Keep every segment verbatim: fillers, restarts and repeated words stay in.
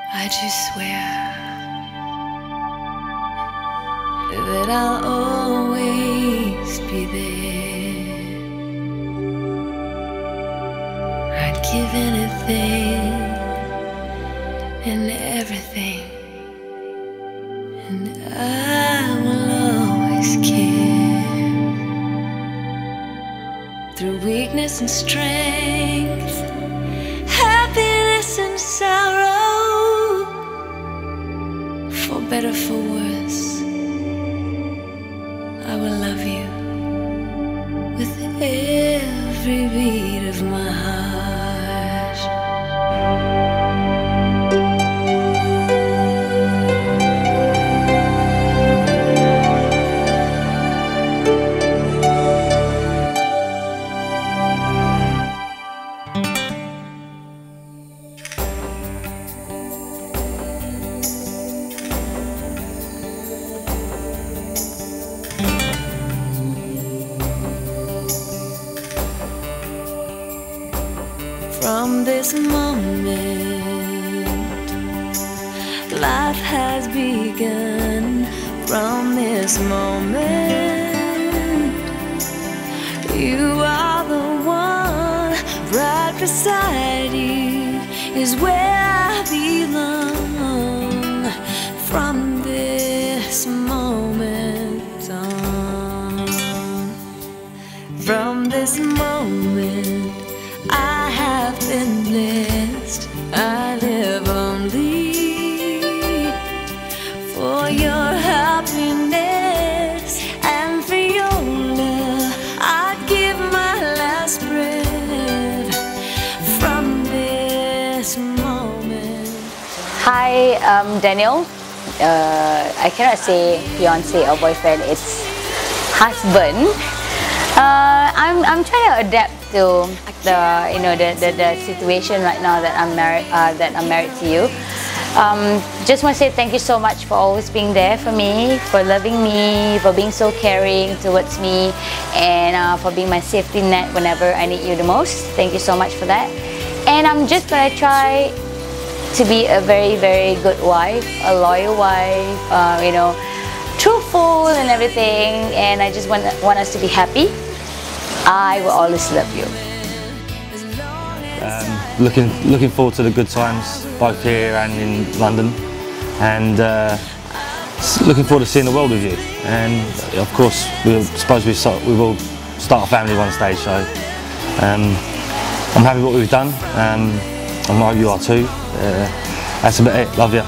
I just swear that I'll always be there. I'd give anything and everything, and I will always care. Through weakness and strength, happiness and sorrow, for better, for worse, I will love you with every beat of my heart. From this moment, life has begun. From this moment, you are the one. Right beside you is where I belong. From this moment on, from this moment, I have been blessed. I live only for your happiness and for your love. I'd give my last breath from this moment. Hi, um, Daniel. Uh, I cannot say fiance or boyfriend. It's husband. Uh, I'm I'm trying to adapt to the you know the, the, the situation right now that I'm married uh, that I'm married to you. Um, just want to say thank you so much for always being there for me, for loving me, for being so caring towards me, and uh, for being my safety net whenever I need you the most. Thank you so much for that. And I'm just gonna try to be a very very good wife, a loyal wife, uh, you know, truthful and everything. And I just want want us to be happy. I will always love you. Um, looking looking forward to the good times, both here and in London, and uh, looking forward to seeing the world with you. And of course, we suppose we start, we will start a family one stage. So um, I'm happy with what we've done. Um, I know you are too. Uh, that's about it. Love you.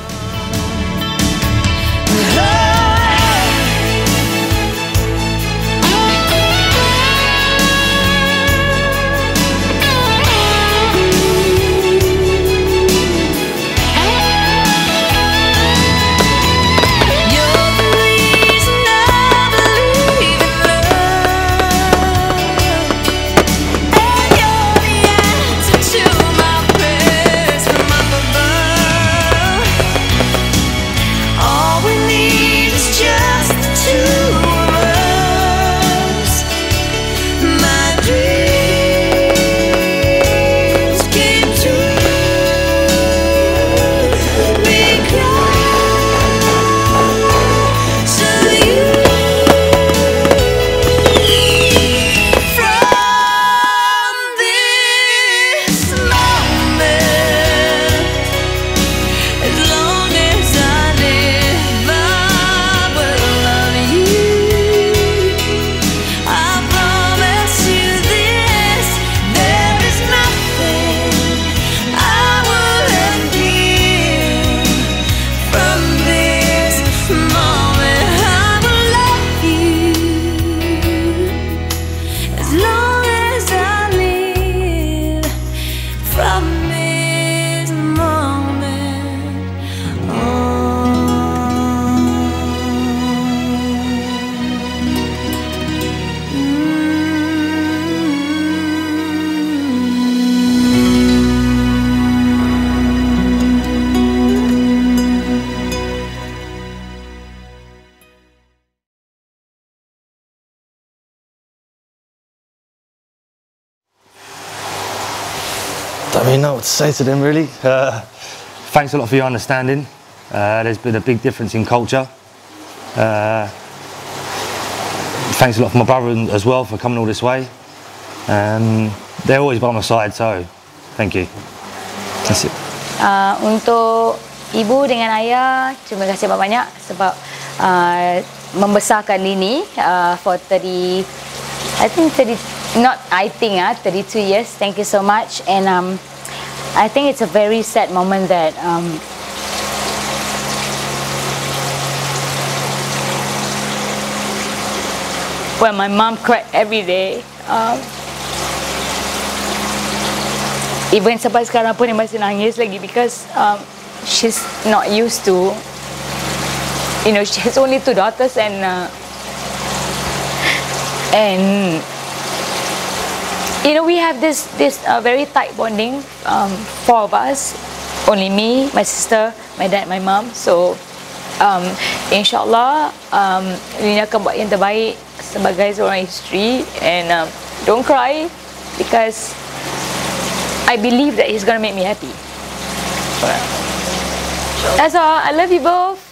Don't really know what to say to them, really. Uh, thanks a lot for your understanding. Uh, there's been a big difference in culture. Uh, thanks a lot for my brother as well for coming all this way. Um, they're always by my side, so thank you. That's it. Uh, untuk ibu dengan ayah, terima kasih banyak-banyak sebab uh, membesarkan Lini uh, for thirty, I think thirty, not I think ah, uh, thirty-two years. Thank you so much, and um, I think it's a very sad moment that um, when my mom cried every day. Um, even sampai sekarang pun dia masih nangis lagi because um, she's not used to, you know, she has only two daughters and uh, and you know we have this this uh, very tight bonding, um, four of us, only me, my sister, my dad, my mom. So um, insyaAllah um, Lini akan buat yang terbaik sebagai seorang isteri, and um, don't cry because I believe that he's gonna make me happy. That's all. I love you both.